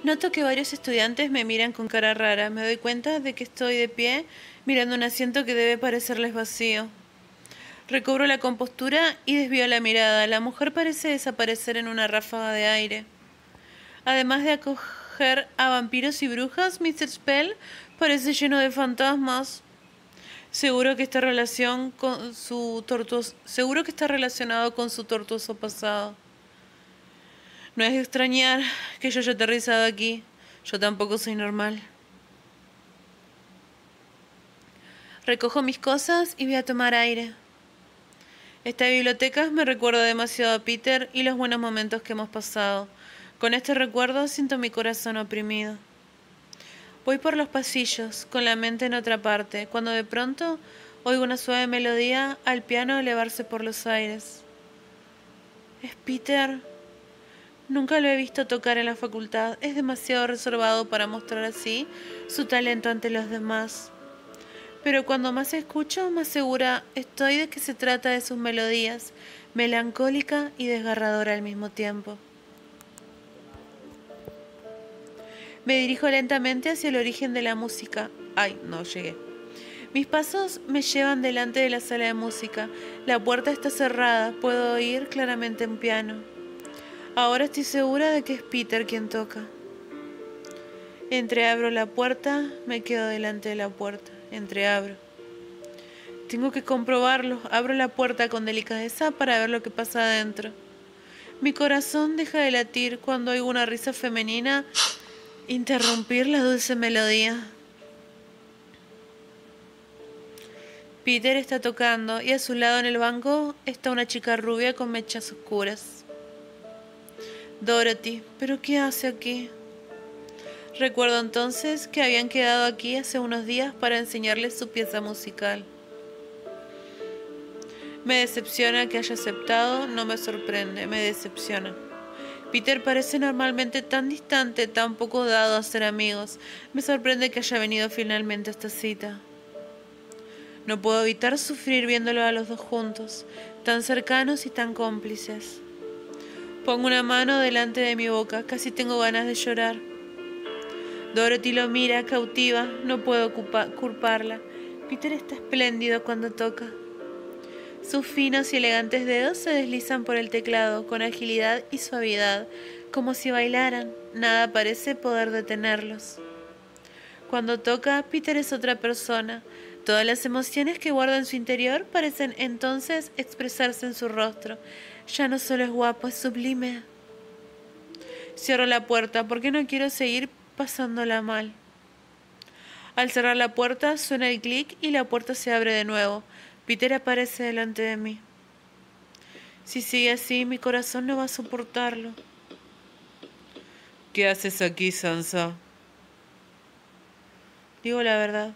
Noto que varios estudiantes me miran con cara rara. Me doy cuenta de que estoy de pie, mirando un asiento que debe parecerles vacío. Recobro la compostura y desvío la mirada. La mujer parece desaparecer en una ráfaga de aire. Además de acoger a vampiros y brujas, Mr. Spell parece lleno de fantasmas. Seguro que está relacionado con su tortuoso pasado. No es de extrañar que yo haya aterrizado aquí. Yo tampoco soy normal. Recojo mis cosas y voy a tomar aire. Esta biblioteca me recuerda demasiado a Peter y los buenos momentos que hemos pasado. Con este recuerdo siento mi corazón oprimido. Voy por los pasillos, con la mente en otra parte, cuando de pronto oigo una suave melodía al piano elevarse por los aires. ¿Es Peter? Nunca lo he visto tocar en la facultad. Es demasiado reservado para mostrar así su talento ante los demás. Pero cuando más escucho, más segura estoy de que se trata de sus melodías, melancólica y desgarradora al mismo tiempo. Me dirijo lentamente hacia el origen de la música. Ay, no llegué. Mis pasos me llevan delante de la sala de música. La puerta está cerrada, puedo oír claramente un piano. Ahora estoy segura de que es Peter quien toca. Entreabro la puerta, me quedo delante de la puerta. Entreabro. Tengo que comprobarlo. Abro la puerta con delicadeza para ver lo que pasa adentro. Mi corazón deja de latir cuando oigo una risa femenina interrumpir la dulce melodía. Peter está tocando y a su lado en el banco está una chica rubia con mechas oscuras. Dorothy, ¿pero qué hace aquí? Recuerdo entonces que habían quedado aquí hace unos días para enseñarles su pieza musical. Me decepciona que haya aceptado, no me sorprende, me decepciona. Peter parece normalmente tan distante, tan poco dado a ser amigos. Me sorprende que haya venido finalmente a esta cita. No puedo evitar sufrir viéndolo a los dos juntos, tan cercanos y tan cómplices. Pongo una mano delante de mi boca, casi tengo ganas de llorar. Dorothy lo mira, cautiva, no puedo culparla. Peter está espléndido cuando toca. Sus finos y elegantes dedos se deslizan por el teclado con agilidad y suavidad, como si bailaran. Nada parece poder detenerlos. Cuando toca, Peter es otra persona. Todas las emociones que guarda en su interior parecen entonces expresarse en su rostro. Ya no solo es guapo, es sublime. Cierro la puerta porque no quiero seguir pasándola mal. Al cerrar la puerta suena el clic y la puerta se abre de nuevo. Peter aparece delante de mí. Si sigue así, mi corazón no va a soportarlo. ¿Qué haces aquí, Sansa? Digo la verdad.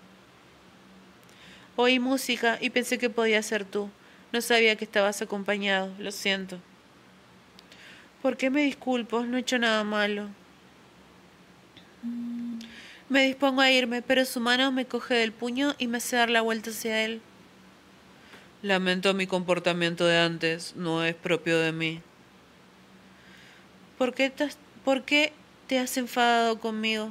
Oí música y pensé que podía ser tú. No sabía que estabas acompañado. Lo siento. ¿Por qué me disculpo? No he hecho nada malo. Me dispongo a irme, pero su mano me coge del puño y me hace dar la vuelta hacia él. Lamento mi comportamiento de antes. No es propio de mí. ¿Por qué te has enfadado conmigo?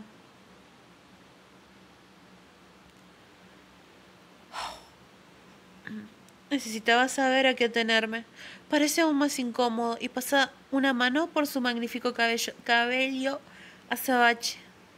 Necesitaba saber a qué atenerme. Parece aún más incómodo y pasa una mano por su magnífico cabello azabache.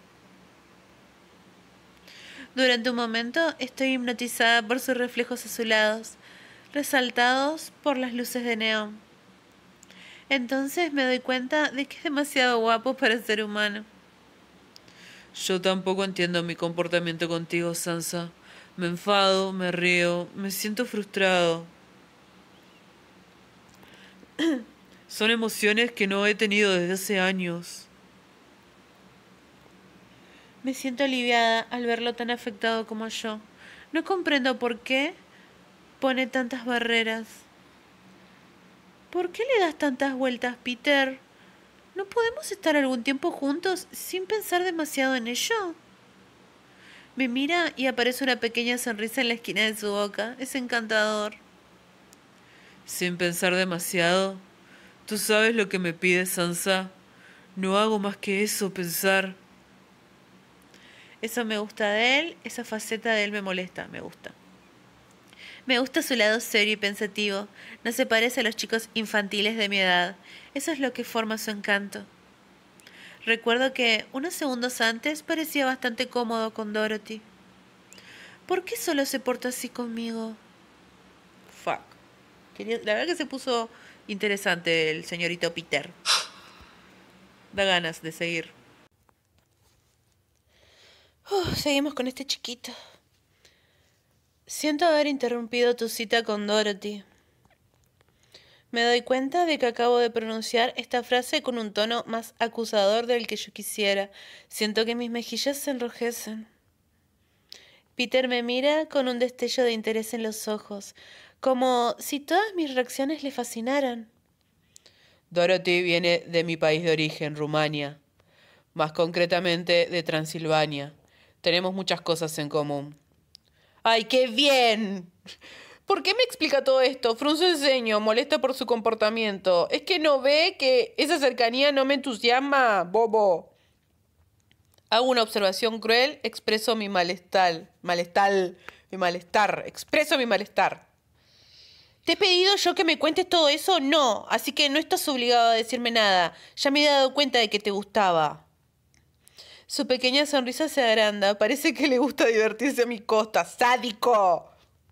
Durante un momento estoy hipnotizada por sus reflejos azulados, resaltados por las luces de neón. Entonces me doy cuenta de que es demasiado guapo para ser humano. Yo tampoco entiendo mi comportamiento contigo, Sansa. Me enfado, me río, me siento frustrado. Son emociones que no he tenido desde hace años. Me siento aliviada al verlo tan afectado como yo. No comprendo por qué pone tantas barreras. ¿Por qué le das tantas vueltas, Peter? ¿No podemos estar algún tiempo juntos sin pensar demasiado en ello? Me mira y aparece una pequeña sonrisa en la esquina de su boca. Es encantador. Sin pensar demasiado. ¿Tú sabes lo que me pides, Sansa? No hago más que eso, pensar. Eso me gusta de él, esa faceta de él me molesta, me gusta. Me gusta su lado serio y pensativo. No se parece a los chicos infantiles de mi edad. Eso es lo que forma su encanto. Recuerdo que, unos segundos antes, parecía bastante cómodo con Dorothy. ¿Por qué solo se porta así conmigo? Fuck. La verdad que se puso interesante el señorito Peter. Da ganas de seguir. Seguimos con este chiquito. Siento haber interrumpido tu cita con Dorothy. Me doy cuenta de que acabo de pronunciar esta frase con un tono más acusador del que yo quisiera. Siento que mis mejillas se enrojecen. Peter me mira con un destello de interés en los ojos, como si todas mis reacciones le fascinaran. Dorothy viene de mi país de origen, Rumania. Más concretamente de Transilvania. Tenemos muchas cosas en común. ¡Ay, qué bien! ¿Por qué me explica todo esto? Frunce el ceño, molesta por su comportamiento. ¿Es que no ve que esa cercanía no me entusiasma, bobo? Hago una observación cruel, expreso mi malestar. Expreso mi malestar. ¿Te he pedido yo que me cuentes todo eso? No, así que no estás obligado a decirme nada. Ya me he dado cuenta de que te gustaba. Su pequeña sonrisa se agranda. Parece que le gusta divertirse a mi costa. ¡Sádico!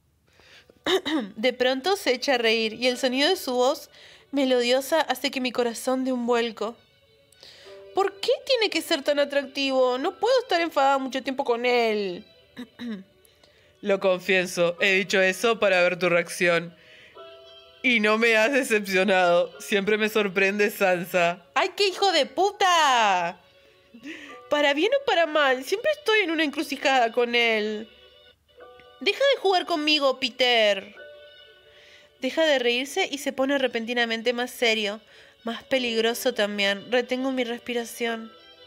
De pronto se echa a reír y el sonido de su voz melodiosa hace que mi corazón dé un vuelco. ¿Por qué tiene que ser tan atractivo? No puedo estar enfadada mucho tiempo con él. Lo confieso, he dicho eso para ver tu reacción. Y no me has decepcionado. Siempre me sorprende, Sansa. ¡Ay, qué hijo de puta! Para bien o para mal, siempre estoy en una encrucijada con él. Deja de jugar conmigo, Peter. Deja de reírse y se pone repentinamente más serio, más peligroso también. Retengo mi respiración.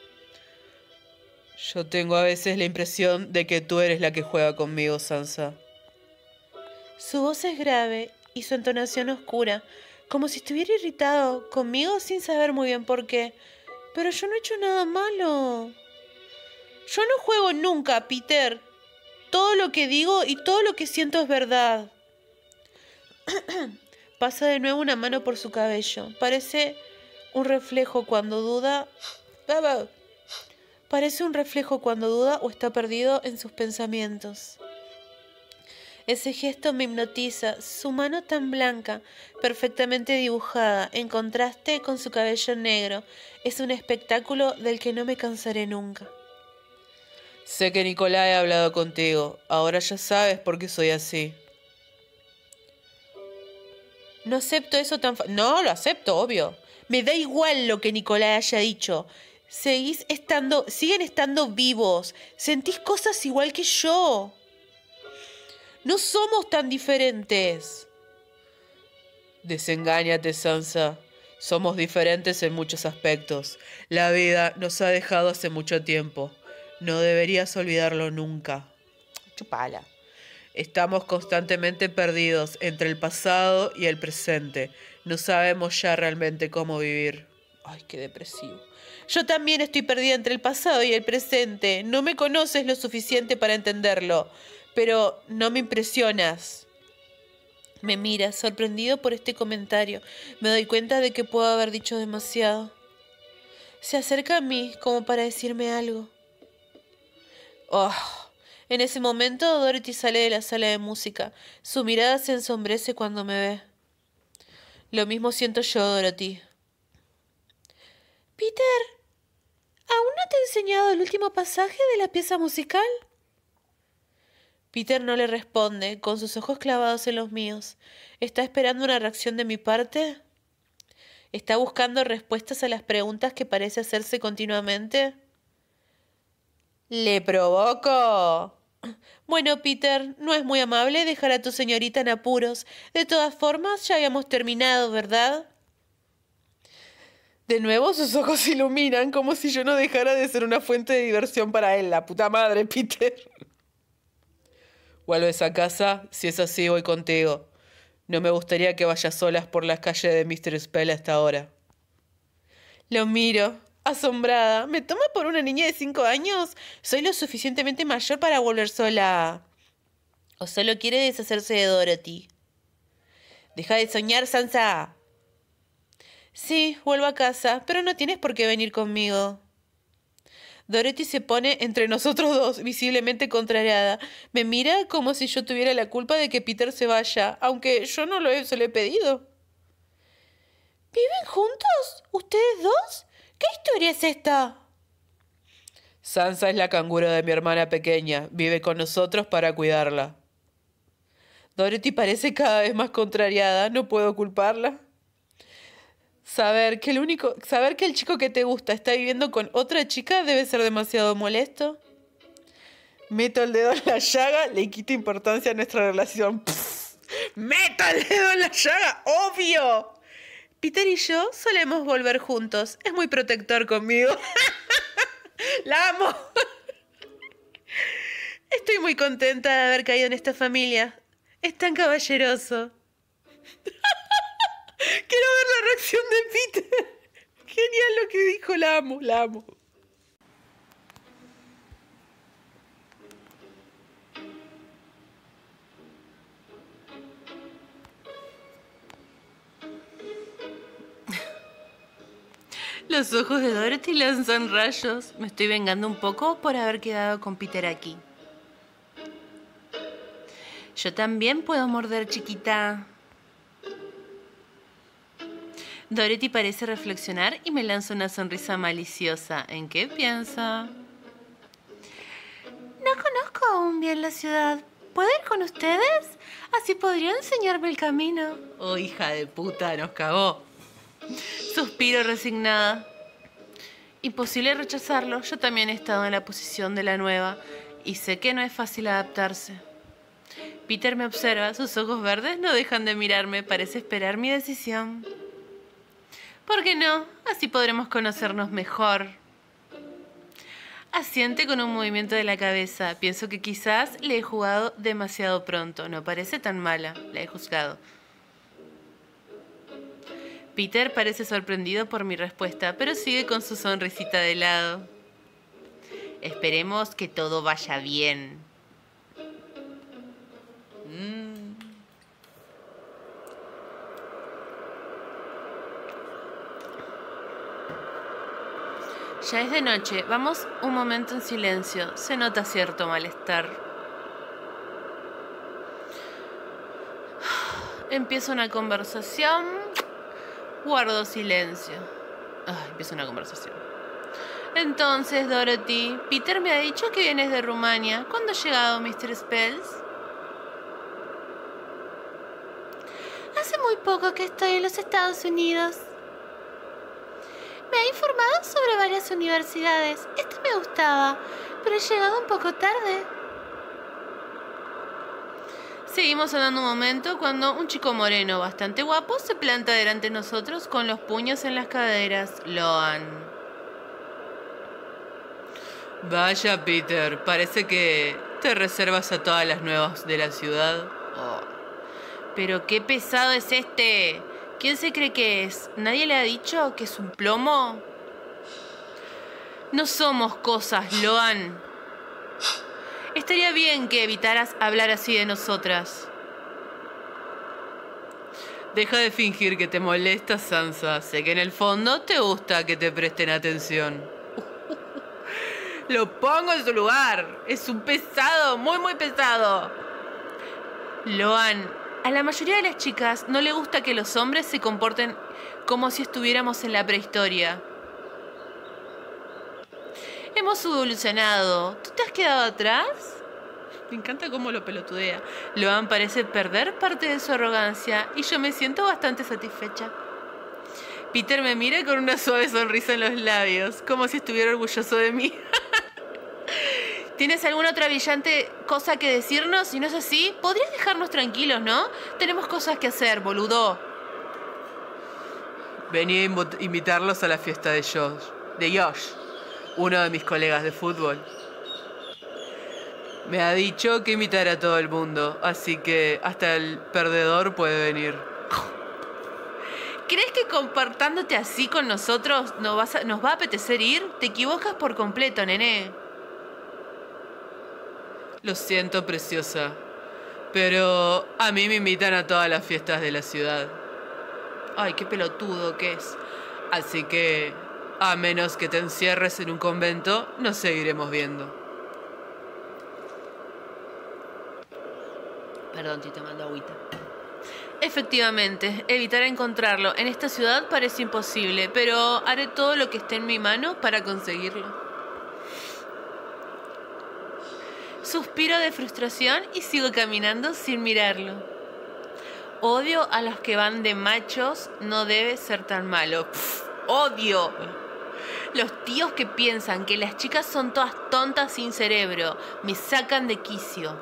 Yo tengo a veces la impresión de que tú eres la que juega conmigo, Sansa. Su voz es grave y su entonación oscura, como si estuviera irritado conmigo sin saber muy bien por qué. Pero yo no he hecho nada malo. Yo no juego nunca, Peter. Todo lo que digo y todo lo que siento es verdad. Pasa de nuevo una mano por su cabello. Parece un reflejo cuando duda. Parece un reflejo cuando duda o está perdido en sus pensamientos. Ese gesto me hipnotiza, su mano tan blanca, perfectamente dibujada, en contraste con su cabello negro. Es un espectáculo del que no me cansaré nunca. Sé que Nicolás ha hablado contigo. Ahora ya sabes por qué soy así. No acepto eso tan No, lo acepto, obvio. Me da igual lo que Nicolás haya dicho. Siguen estando vivos. Sentís cosas igual que yo. No somos tan diferentes. Desengáñate, Sansa. Somos diferentes en muchos aspectos. La vida nos ha dejado hace mucho tiempo. No deberías olvidarlo nunca. Chupala. Estamos constantemente perdidos entre el pasado y el presente. No sabemos ya realmente cómo vivir. Ay, qué depresivo. Yo también estoy perdida entre el pasado y el presente. No me conoces lo suficiente para entenderlo, pero no me impresionas. Me mira, sorprendido por este comentario. Me doy cuenta de que puedo haber dicho demasiado. Se acerca a mí como para decirme algo. Oh. En ese momento, Dorothy sale de la sala de música. Su mirada se ensombrece cuando me ve. Lo mismo siento yo, Dorothy. Peter, ¿aún no te he enseñado el último pasaje de la pieza musical? Peter no le responde, con sus ojos clavados en los míos. ¿Está esperando una reacción de mi parte? ¿Está buscando respuestas a las preguntas que parece hacerse continuamente? ¿Le provoco? Bueno, Peter, no es muy amable dejar a tu señorita en apuros. De todas formas, ya habíamos terminado, ¿verdad? De nuevo sus ojos se iluminan como si yo no dejara de ser una fuente de diversión para él. La puta madre, Peter. ¿Vuelves a casa? Si es así, voy contigo. No me gustaría que vayas solas por las calles de Mr. Spell hasta ahora. Lo miro. asombrada. ¿Me toma por una niña de 5 años? ¿Soy lo suficientemente mayor para volver sola? ¿O solo quiere deshacerse de Dorothy? Deja de soñar, Sansa. Sí, vuelvo a casa, pero no tienes por qué venir conmigo. Dorothy se pone entre nosotros dos, visiblemente contrariada. Me mira como si yo tuviera la culpa de que Peter se vaya, aunque yo no se lo he pedido. ¿Viven juntos? ¿Ustedes dos? ¿Qué historia es esta? Sansa es la canguro de mi hermana pequeña. Vive con nosotros para cuidarla. Dorothy parece cada vez más contrariada. No puedo culparla. Saber que el chico que te gusta está viviendo con otra chica debe ser demasiado molesto. Meto el dedo en la llaga, le quito importancia a nuestra relación. ¡Pff! ¡Meto el dedo en la llaga! ¡Obvio! Peter y yo solemos volver juntos. Es muy protector conmigo. ¡La amo! Estoy muy contenta de haber caído en esta familia. Es tan caballeroso. Quiero ver la reacción de Peter. Genial lo que dijo, la amo, la amo. Los ojos de Dorothy lanzan rayos. Me estoy vengando un poco por haber quedado con Peter aquí. Yo también puedo morder, chiquita. Dorothy parece reflexionar y me lanza una sonrisa maliciosa. ¿En qué piensa? No conozco aún bien la ciudad. ¿Puedo ir con ustedes? Así podría enseñarme el camino. Oh, hija de puta, nos cagó. Suspiro resignada. Imposible rechazarlo. Yo también he estado en la posición de la nueva y sé que no es fácil adaptarse. Peter me observa. Sus ojos verdes no dejan de mirarme. Parece esperar mi decisión. ¿Por qué no? Así podremos conocernos mejor. Asiente con un movimiento de la cabeza. Pienso que quizás le he jugado demasiado pronto. No parece tan mala. La he juzgado. Peter parece sorprendido por mi respuesta, pero sigue con su sonrisita de lado. Esperemos que todo vaya bien. Ya es de noche. Vamos un momento en silencio. Se nota cierto malestar. Empiezo una conversación. Guardo silencio. Empieza una conversación. Entonces, Dorothy, Peter me ha dicho que vienes de Rumania. ¿Cuándo ha llegado Mr. Spells? Hace muy poco que estoy en los Estados Unidos. Me ha informado sobre varias universidades. Esta me gustaba, pero he llegado un poco tarde. Seguimos hablando un momento cuando un chico moreno bastante guapo se planta delante de nosotros con los puños en las caderas. Loan. Vaya, Peter, parece que te reservas a todas las nuevas de la ciudad. Oh. Pero qué pesado es este. ¿Quién se cree que es? ¿Nadie le ha dicho que es un plomo? No somos cosas, Loan. Estaría bien que evitaras hablar así de nosotras. Deja de fingir que te molesta, Sansa. Sé que en el fondo te gusta que te presten atención. Lo pongo en su lugar. Es un pesado, muy, muy pesado. Loan, a la mayoría de las chicas no le gusta que los hombres se comporten como si estuviéramos en la prehistoria. Hemos evolucionado. ¿Tú te has quedado atrás? Me encanta cómo lo pelotudea. Loan parece perder parte de su arrogancia y yo me siento bastante satisfecha. Peter me mira con una suave sonrisa en los labios, como si estuviera orgulloso de mí. ¿Tienes alguna otra brillante cosa que decirnos? Si no es así, podrías dejarnos tranquilos, ¿no? Tenemos cosas que hacer, boludo. Vení a invitarlos a la fiesta de Josh, uno de mis colegas de fútbol. Me ha dicho que invitará a todo el mundo, así que hasta el perdedor puede venir. ¿Crees que comportándote así con nosotros nos va a apetecer ir? Te equivocas por completo, nené. Lo siento, preciosa, pero a mí me invitan a todas las fiestas de la ciudad. Ay, qué pelotudo que es. Así que, a menos que te encierres en un convento, nos seguiremos viendo. Perdón, estoy tomando agüita. Efectivamente, evitar encontrarlo en esta ciudad parece imposible, pero haré todo lo que esté en mi mano para conseguirlo. Suspiro de frustración y sigo caminando sin mirarlo. Odio a los que van de machos, no debe ser tan malo. Pff, odio. Los tíos que piensan que las chicas son todas tontas sin cerebro, me sacan de quicio.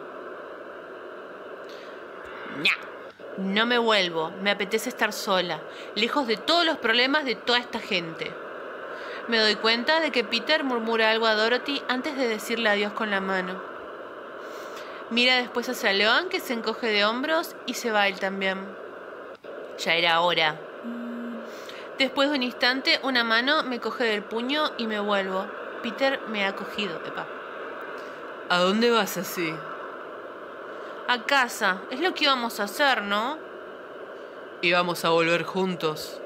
Ña. No me vuelvo, me apetece estar sola, lejos de todos los problemas de toda esta gente. Me doy cuenta de que Peter murmura algo a Dorothy antes de decirle adiós con la mano. Mira después hacia Leon, que se encoge de hombros y se va él también. Ya era hora. Después de un instante, una mano me coge del puño y me vuelvo. Peter me ha cogido, Pepa. ¿A dónde vas así? A casa. Es lo que íbamos a hacer, ¿no? Íbamos a volver juntos.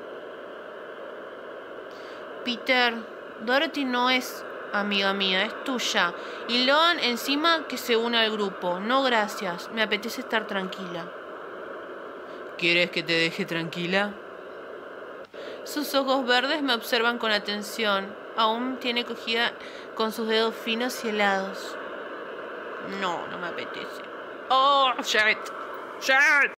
Peter, Dorothy no es amiga mía, es tuya. Y Loan encima que se une al grupo. No, gracias. Me apetece estar tranquila. ¿Quieres que te deje tranquila? Sus ojos verdes me observan con atención. Aún tiene cogida con sus dedos finos y helados. No me apetece. Oh, shit.